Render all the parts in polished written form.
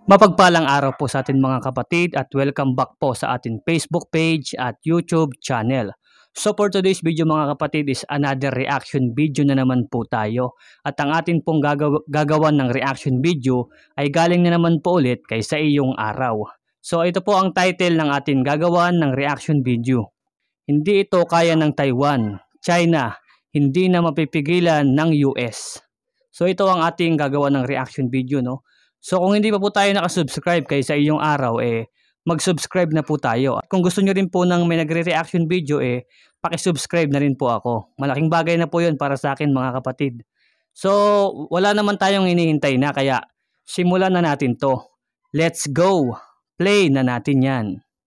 Mapagpalang araw po sa atin mga kapatid at welcome back po sa ating Facebook page at YouTube channel. So for today's video mga kapatid is another reaction video na naman po tayo. At ang atin pong gagawan ng reaction video ay galing na naman po ulit kay Sa Iyong Araw. So ito po ang title ng ating gagawan ng reaction video. Hindi ito kaya ng Taiwan, China, hindi na mapipigilan ng US. So ito ang ating gagawa ng reaction video, no? So kung hindi pa po tayo nakasubscribe kay Sa Iyong Araw, mag-subscribe na po tayo. At kung gusto nyo rin po ng may nagre-reaction video, pakisubscribe na rin po ako. Malaking bagay na po yun para sa akin mga kapatid. So wala naman tayong hinihintay na, kaya simulan na natin to. Let's go! Play na natin yan.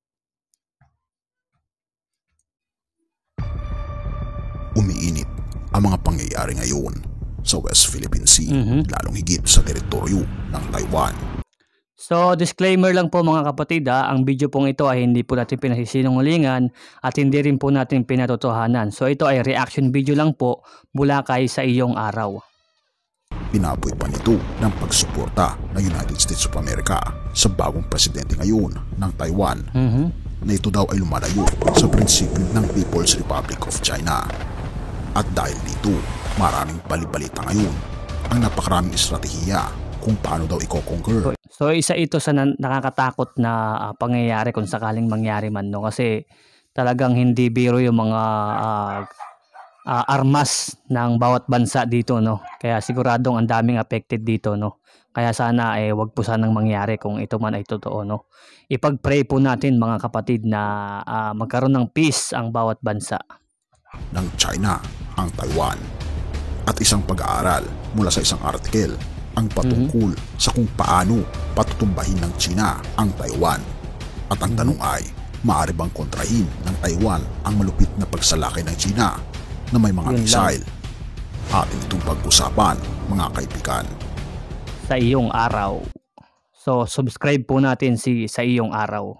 Umiinit ang mga pangyayari ngayon sa West Philippine Sea, lalong higit sa teritoryo ng Taiwan. So disclaimer lang po mga kapatid, ang video pong ito ay hindi po natin pinasisinungalingan at hindi rin po natin pinatotohanan. So ito ay reaction video lang po mula kay Sa Iyong Araw. Pinaboy pa nito ng pagsuporta ng United States of America sa bagong presidente ngayon ng Taiwan, na ito daw ay lumalayo sa prinsipyo ng People's Republic of China. At dahil dito, maraming balibalita ngayon ang napakaraming estratehiya kung paano daw i-conquer. So isa ito sa nakakatakot na pangyayari kung sakaling mangyari man, no? Kasi talagang hindi biro yung mga armas ng bawat bansa dito, no? Kaya siguradong ang daming affected dito, no? Kaya sana wag po sanang mangyari kung ito man ay totoo, no? Ipag-pray po natin mga kapatid na magkaroon ng peace ang bawat bansa. Ng China ang Taiwan. At isang pag-aaral mula sa isang article ang patungkol sa kung paano patutumbahin ng China ang Taiwan. At ang tanong ay, maaari bang kontrahin ng Taiwan ang malupit na pagsalakay ng China na may mga missile? Atin itong pag-usapan mga kaibigan. Sa Iyong Araw. So subscribe po natin si Sa Iyong Araw.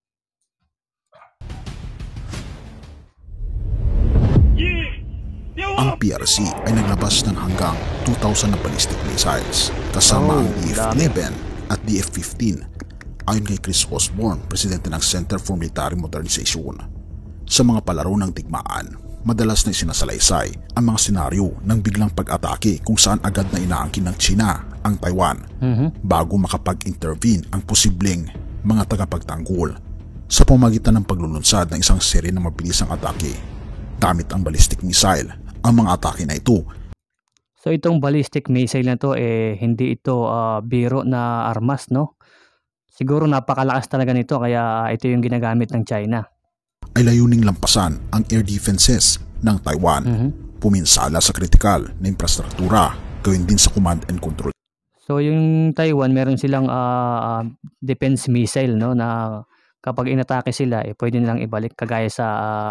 Ang PRC ay naglabas ng hanggang 2,000 na ballistic missiles kasama ang DF-11 at DF-15 ayon kay Chris Osborne, presidente ng Center for Military Modernization. Sa mga palaro ng digmaan, madalas na isinasalaysay ang mga senaryo ng biglang pag-atake kung saan agad na inaangkin ng China ang Taiwan bago makapag-intervene ang posibleng mga tagapagtanggol sa pamamagitan ng paglulunsad ng isang serye ng mabilisang atake gamit ang ballistic missile. Ang mga atake na ito. So itong ballistic missile na to hindi ito biro na armas, no? Siguro napakalakas talaga nito, kaya ito yung ginagamit ng China. Ay layuning lampasan ang air defenses ng Taiwan, puminsala sa kritikal na infrastruktura, gawin din sa command and control. So yung Taiwan, meron silang defense missile, no, na kapag inatake sila pwede nilang ibalik, kagaya sa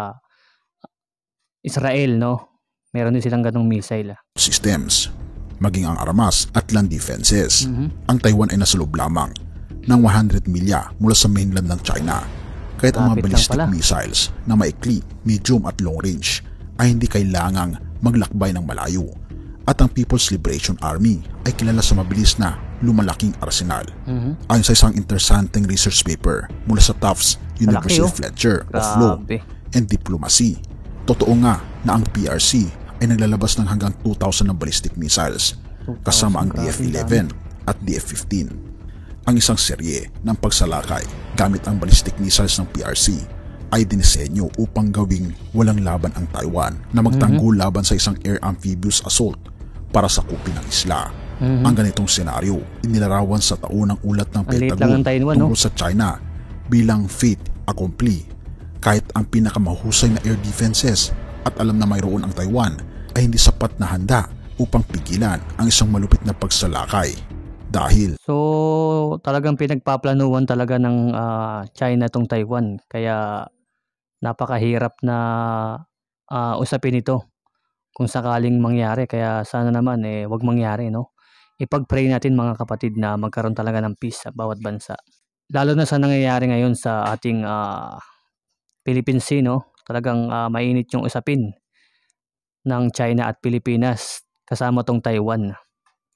Israel, no? Meron din silang ganong missile. Systems, maging ang armas at land defenses. Ang Taiwan ay nasa loob lamang ng 100 milya mula sa mainland ng China. Kahit ang mga ballistic missiles na maikli, medium at long range ay hindi kailangang maglakbay ng malayo. At ang People's Liberation Army ay kilala sa mabilis na lumalaking arsenal. Ayon sa isang interesting research paper mula sa Tufts University Fletcher of Law and Diplomacy, totoo nga na ang PRC ay naglalabas ng hanggang 2,000 ng ballistic missiles kasama ang DF-11 at DF-15. Ang isang serye ng pagsalakay gamit ang ballistic missiles ng PRC ay dinisenyo upang gawing walang laban ang Taiwan na magtanggol laban sa isang air amphibious assault para sakupin ang isla. Ang ganitong senaryo inilarawan sa taunang ulat ng Pentagon tungkol sa China bilang fait accompli. Kahit ang pinakamahusay na air defenses at alam na mayroon ang Taiwan ay hindi sapat na handa upang pigilan ang isang malupit na pagsalakay. Dahil talagang pinagpaplanuhan talaga ng China tong Taiwan, kaya napakahirap na usapin ito kung sakaling mangyari. Kaya sana naman wag mangyari, no? Ipag-pray natin mga kapatid na magkaroon talaga ng peace sa bawat bansa, lalo na sa nangyayari ngayon sa ating Philippine Sea, no? Talagang mainit yung usapin ng China at Pilipinas kasama tong Taiwan.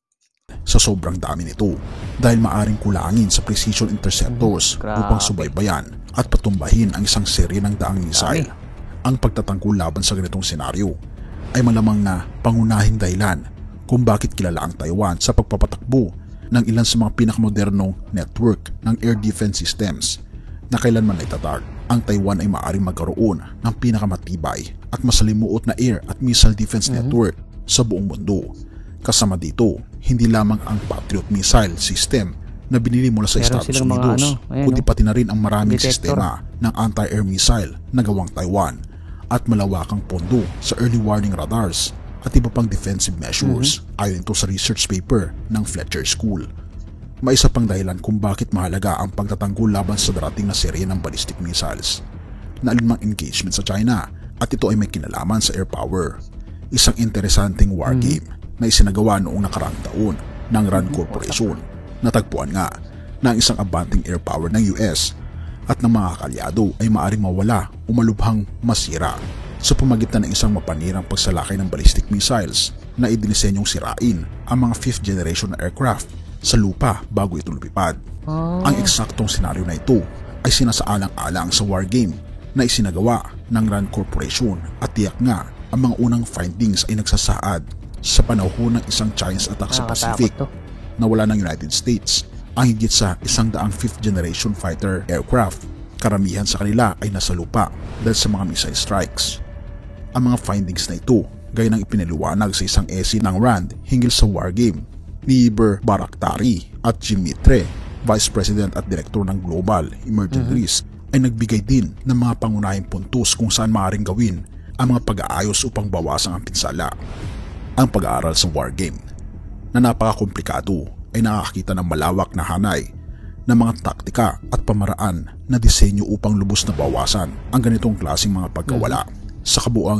sa sobrang dami nito dahil maaring kulangin sa precision interceptors upang subaybayan at patumbahin ang isang serye ng daang missile. Ang pagtatanggol laban sa ganitong senaryo ay malamang na pangunahing dahilan kung bakit kilala ang Taiwan sa pagpapatakbo ng ilan sa mga pinakamodernong network ng air defense systems na kailanman ay tatag. Ang Taiwan ay maaaring magkaroon ng pinakamatibay at masalimuot na air at missile defense network sa buong mundo. Kasama dito, hindi lamang ang Patriot missile system na binili mula sa Estados Unidos, kundi pati na rin ang maraming sistema ng anti-air missile na gawang Taiwan at malawakang pondo sa early warning radars at iba pang defensive measures ayon ito sa research paper ng Fletcher School. May isa pang dahilan kung bakit mahalaga ang pagtatanggol laban sa darating na serye ng ballistic missiles na alinmang engagement sa China at ito ay may kinalaman sa air power. Isang interesanting war game na isinagawa noong nakaraang taon ng RAND Corporation. Natagpuan nga na ang isang abanting air power ng US at ng mga kalyado ay maaaring mawala o malubhang masira sa pamagitan ng isang mapanirang pagsalakay ng ballistic missiles na idinisenyong sirain ang mga 5th generation na aircraft sa lupa bago ito lumipad. Ang eksaktong senaryo na ito ay sinasaalang-alang sa war game na isinagawa ng RAND Corporation at tiyak nga ang mga unang findings ay nagsasaad sa panahon ng isang Chinese attack sa Pacific na wala ng United States ang higit sa 100 5th generation fighter aircraft. Karamihan sa kanila ay nasa lupa dahil sa mga missile strikes. Ang mga findings na ito gaya ng ipinaliwanag sa isang essay ng RAND hinggil sa war game ni Iber Barakhtari at Jim Mitre, Vice President at Director ng Global Emerging Risk, ay nagbigay din ng mga pangunahing puntos kung saan maaaring gawin ang mga pag-aayos upang bawasan ang pinsala. Ang pag-aaral sa war game na napakakomplikado ay nakakita ng malawak na hanay ng mga taktika at pamaraan na disenyo upang lubos na bawasan ang ganitong klaseng mga pagkawala. Sa kabuuang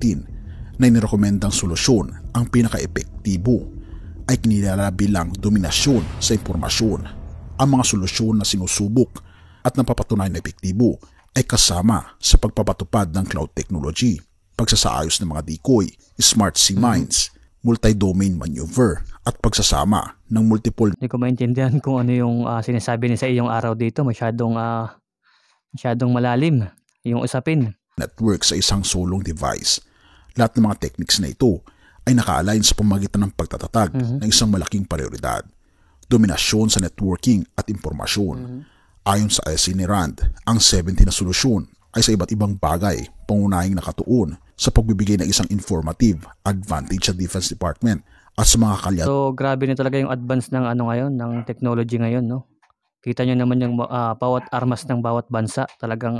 17 na inirekomendang solusyon, ang pinaka-epektibo ay kinilala bilang dominasyon sa impormasyon. Ang mga solusyon na sinusubok at napapatunayan na epektibo ay kasama sa pagpapatupad ng cloud technology, pagsasaayos ng mga decoy, smart sea mines, multi-domain maneuver, at pagsasama ng multiple. Hindi ko maintindihan kung ano yung sinasabi niya sa iyong araw dito. Masyadong malalim yung usapin. Network sa isang solong device. Lahat ng mga techniques na ito ay naka-align sa pamagitan ng pagtatatag ng isang malaking prioridad. Dominasyon sa networking at impormasyon. Ayon sa essay ni RAND, ang 17 na solusyon ay sa iba't ibang bagay pangunahing nakatuon sa pagbibigay ng isang informative advantage sa Defense Department at sa mga kalyat. So grabe na talaga yung advance ng ngayon, ng technology ngayon, no? Kita nyo naman yung bawat armas ng bawat bansa, talagang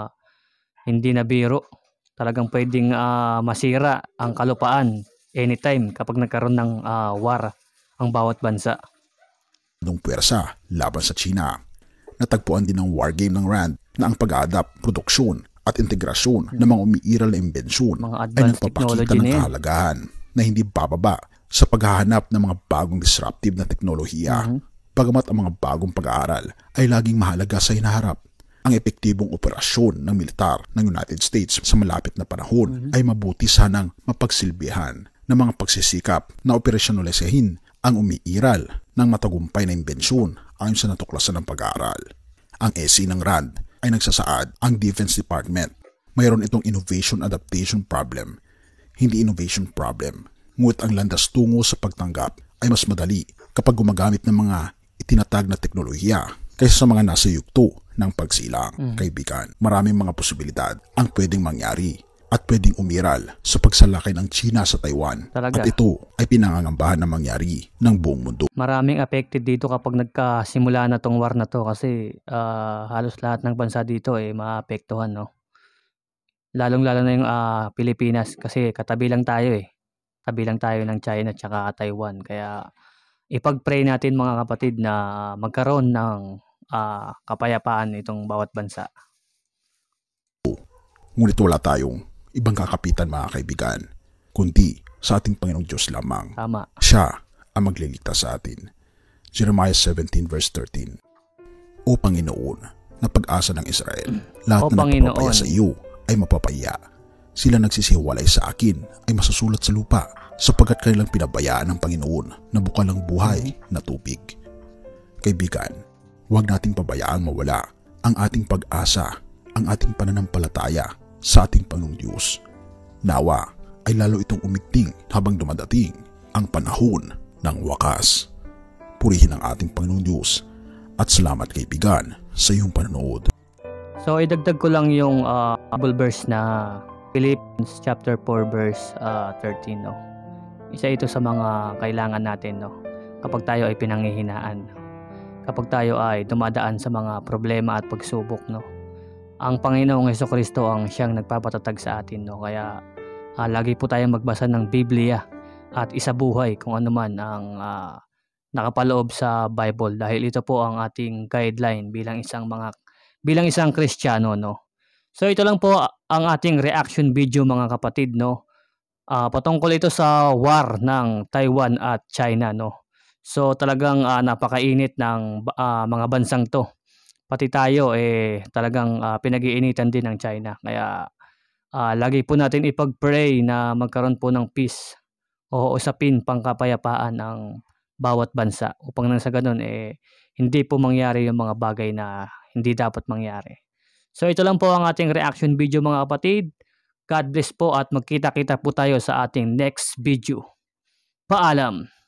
hindi na biro. Talagang pwedeng masira ang kalupaan anytime kapag nagkaroon ng war ang bawat bansa. Nung puwersa laban sa China. Natagpuan din ng war game ng RAND na ang pag-adapt, produksyon at integrasyon ng mga umiiral na imbensyon ay nagpapakita ng kahalagahan na hindi bababa sa paghahanap ng mga bagong disruptive na teknolohiya. Bagamat ang mga bagong pag-aaral ay laging mahalaga sa hinaharap, ang epektibong operasyon ng militar ng United States sa malapit na panahon ay mabuti sanang mapagsilbihan ng mga pagsisikap na operasyonalisahin ang umiiral ng matagumpay na imbensyon ayon sa natuklasan ng pag-aaral. Ang essay ng RAND ay nagsasaad ang Defense Department mayroon itong innovation adaptation problem, hindi innovation problem. Ngunit ang landas tungo sa pagtanggap ay mas madali kapag gumagamit ng mga itinatag na teknolohiya kaysa sa mga nasa yugto ng pagsilang. Kaibigan, maraming mga posibilidad ang pwedeng mangyari at pwedeng umiral sa pagsalakay ng China sa Taiwan. Talaga. At ito ay pinangangambahan na mangyari ng buong mundo. Maraming affected dito kapag nagkasimula na tong war na to kasi halos lahat ng bansa dito ay maapektuhan, no? Lalong-lalo na yung Pilipinas kasi katabi lang tayo eh. Tabi lang tayo ng China at saka Taiwan. Kaya ipag-pray natin mga kapatid na magkaroon ng kapayapaan itong bawat bansa. Ngunit wala tayong ibang kakapitan mga kaibigan, kundi sa ating Panginoong Diyos lamang. Tama. Siya ang magliligtas sa atin. Jeremiah 17 verse 13. O Panginoon, na pag-asa ng Israel, lahat na nagpapapaya sa iyo ay mapapaya. sila nagsisiwalay sa akin ay masusulat sa lupa sapagkat kanilang pinabayaan ng Panginoon na bukal ng buhay na tubig. Kaibigan, huwag nating pabayaan mawala ang ating pag-asa, ang ating pananampalataya sa ating Panginoong Diyos. Nawa ay lalo itong umigting habang dumadating ang panahon ng wakas. Purihin ang ating Panginoong Diyos at salamat kaibigan sa iyong panonood. So idagdag ko lang yung Bible verse na Philippians chapter 4 verse 13, no. Isa ito sa mga kailangan natin, no, kapag tayo ay pinanghihinaan, kapag tayo ay dumadaan sa mga problema at pagsubok, no. Ang Panginoong Hesukristo ang siyang nagpapatatag sa atin, no. Kaya lagi po tayong magbasa ng Biblia at isabuhay kung ano man ang nakapaloob sa Bible, dahil ito po ang ating guideline bilang isang Kristiyano, no. So ito lang po ang ating reaction video mga kapatid, no. Patungkol ito sa war ng Taiwan at China, no. So talagang napakainit ng mga bansang to. Pati tayo talagang pinag-iinitan din ng China. Kaya lagi po natin ipag-pray na magkaroon po ng peace o usapin pangkapayapaan ang bawat bansa upang nang sa ganun hindi po mangyari yung mga bagay na hindi dapat mangyari. So ito lang po ang ating reaction video mga kapatid. God bless po at magkita-kita po tayo sa ating next video. Paalam!